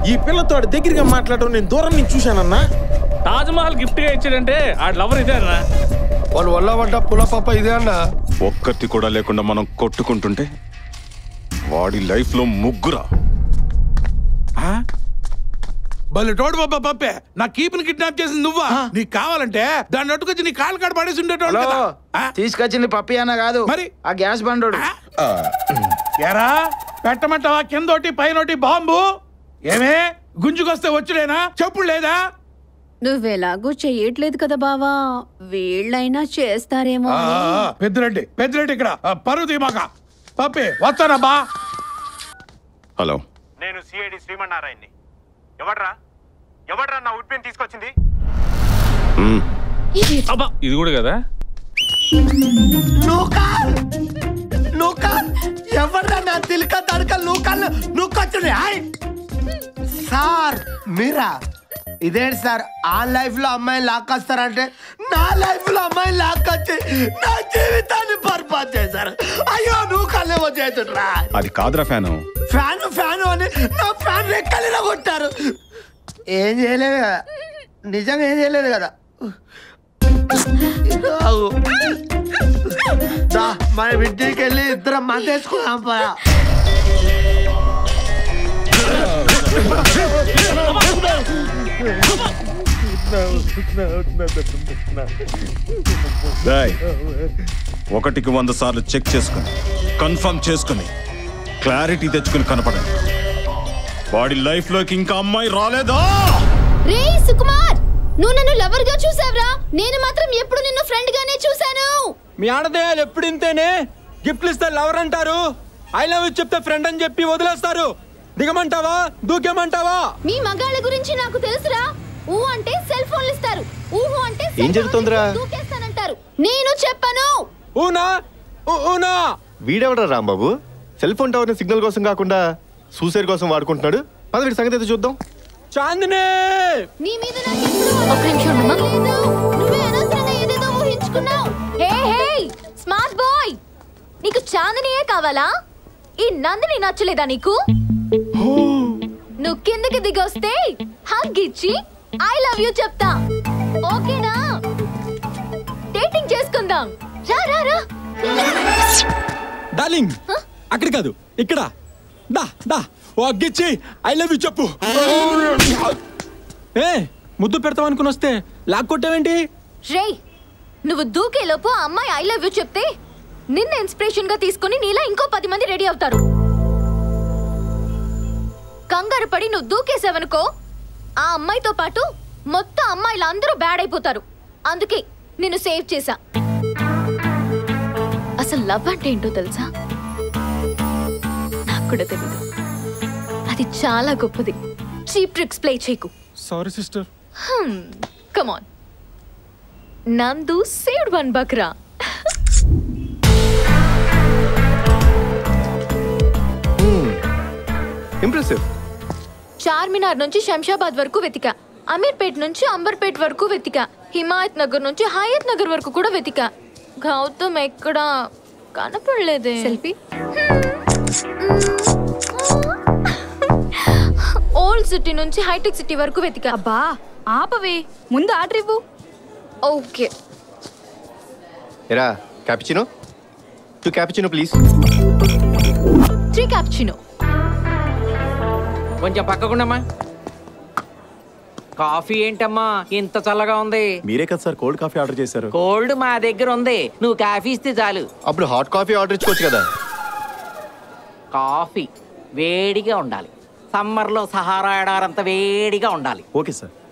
ఈ పిల్లతో దగ్గరగా మాట్లాడడం నేను దూరం నుంచి చూశానన్నా. తాజ్మహల్ గిఫ్ట్ గా ఇచ్చాడంటే ఆ లవర్ ఇదే అన్నా. వాళ్ళు వల్ల వంట పులపప్ప ఇదే అన్నా. ఒక్కటి కూడా లేకుండా మనం కొట్టుకుంటుంటే వాడి లైఫ్ లో ముగ్గురా. బలి తోడు బాబా పప్పే. నా కీపుని కిడ్నాప్ చేసింది నువ్వా? నీకు కావాలంటే దాన్ని అట్టుకొచ్చి నీ కాలు కాడ పడేసి ఉండేటోడు కదా. తీసుకొచ్చింది పప్పి అన్న కాదు, మరి ఆ గ్యాస్ బండోడు. ఎరా పెట్టమంటావా? కిందోటి పైనోటి బాంబు. ఏమే గుంజుకొస్తే వచ్చుడేనా? చెప్పుడు లేదా? నువ్వెలాగూ చెయ్యట్లేదు కదా బావా, వీళ్ళైనా చేస్తారేమో. పెద్దిరెడ్డి పెద్దిరెడ్డి ఇక్కడ పరువు తీమాక. పప్పి వస్తానబ్బా. హలో, నేను సిఐడి శ్రీమన్నారాయణ్ని. ఎవడ్రా నా ఉడ్పిని తీసుకొచ్చింది? ఇది కూడా కదా. ఎవడ్రా నా తిలక తడక నూకాలు నూకొచ్చుని? సార్ మీరా? ఇదేంటి సార్, ఆ లైఫ్ లో అమ్మాయిని లాక్కొస్తారంటే నా లైఫ్ లో అమ్మాయిని లాక్కొచ్చి నా జీవితాన్ని బర్బాద్ చేశారు. అయ్యో నువ్వు కళ్ళేమో చేతుడ్రా. అది కాదురా ఫ్యాను. ఫ్యాను అని నా ఫ్యాన్ రెక్కలిలో కొట్టారు. ఏం చేయలేదు కదా, నిజంగా ఏం చేయలేదు కదా. మన ఇంటికి వెళ్ళి ఇద్దరం మందేసుకున్నాం. ఒకటికి 100 సార్లు చెక్ చేసుకుని కన్ఫర్మ్ చేసుకుని క్లారిటీ తెచ్చుకుని కనపడండి. వాడి లైఫ్ లోకి ఇంకా అమ్మాయి రాలేదా? రే సుకుమార్, నువ్వు నన్ను లవర్ గా చూసావురా, నేను మాత్రం ఎప్పుడు నిన్ను ఫ్రెండ్ గానే చూసాను. మీ ఆడదేయాలు ఎప్పుడు ఇంతేనే. గిఫ్ట్లు ఇస్తే లవర్ అంటారు, ఐ లవ్ యూ చెప్తే ఫ్రెండ్ అని చెప్పి వదిలేస్తారు. దిగమంటావా దూకేమంటావా? మీ మగాళ్ళ గురించి నాకు తెలుసురా. ఊ అంటే సెల్ ఫోన్లు ఇస్తారు, ఊహు అంటే ఏం జరుగుతుందిరా? దూకేస్తానంటారు. నేను చెప్పను. ఊనా ఊనా. వీడెవడా రాంబాబు? సెల్ ఫోన్ టవర్ ని సిగ్నల్ కోసం కాకుండా సూసైడ్ కోసం వాడుకుంటున్నాడు. పద వీడి సంగతి అయితే చూద్దాం. చాందిని, నీ మీద నాకు ఎప్పుడు ఒక నిమిషం ఉండమ్మా. నువ్వే అనవసరంగా ఏదేదో ఊహించుకున్నావు. హే హే స్మార్ట్ బాయ్, నీకు చాందినియే కావాలా? ఈ నందిని నచ్చలేదా నీకు? నువ్వు కిందకి దిగొస్తే హగ్ ఇచ్చి ఐ లవ్ యూ చెప్తా. ఓకేనా? డేటింగ్ చేసుకుందాం. రా రా రా. డార్లింగ్, అక్కడ కాదు ఇక్కడ. దా దా ఓ అగ్గిచ్చి ఐ లవ్ యూ చెప్పు. ఏ ముద్దు పెడతావు అనుకుని వస్తే లాక్కొట్టావేంటి? రేయ్, నువ్వు దూకేలోపు ఆ అమ్మాయి ఐ లవ్ యూ చెప్తే నిన్న ఇన్స్పిరేషన్ గా తీసుకుని నీలా ఇంకో 10 మంది రెడీ అవుతారు. కంగారు పడి నువ్వు దూకేసావనుకో, ఆ అమ్మాయితో పాటు మొత్తం అమ్మాయిలు అందరూ బ్యాడ్ అయిపోతారు. అందుకే నిన్ను సేవ్ చేశా. అసలు లవ్ అంటే ఏంటో తెలుసా? నాకు కూడా తెలీదు. అది చాలా గొప్పది. చీప్ ట్రిక్స్ ప్లే చేయకు. Sorry sister. Come on. Nandu saved one bakra. Impressive. Charminar నుంచి శంషాబాద్ వరకు వెతికా, అమీర్పేట్ నుంచి అంబర్పేట్ వరకు వెతికా, హిమాయత్ నగర్ నుంచి హయత్ నగర్ వరకు కూడా వెతికా. గౌతమ్ ఎక్కడా కనపడలేదే. సెల్ఫీ. ఓల్డ్ సిటీ నుంచి హైటెక్ సిటీ వరకు వెతికా. అబ్బా ఆపవే, ముందు ఆర్డర్ ఇవ్వు. ఓకే. ఎరా క్యాపుచినో? 2 cappuccino please. 3 క్యాపుచినో. కొంచెం పక్కకుండమ్మా. కాఫీ ఏంటమ్మా ఇంత చల్లగా ఉంది? మీరే కదా సార్ కోల్డ్ కాఫీ ఆర్డర్ చేశారు. కోల్డ్ మా దగ్గర ఉంది, నువ్వు కాఫీ ఇస్తే చాలు. అప్పుడు హాట్ కాఫీ ఆర్డర్ ఇచ్చుకోవచ్చు కదా. కాఫీ వేడిగా ఉండాలి, సమ్మర్లో సహారా ఎడారంత వేడిగా ఉండాలి. Okay sir.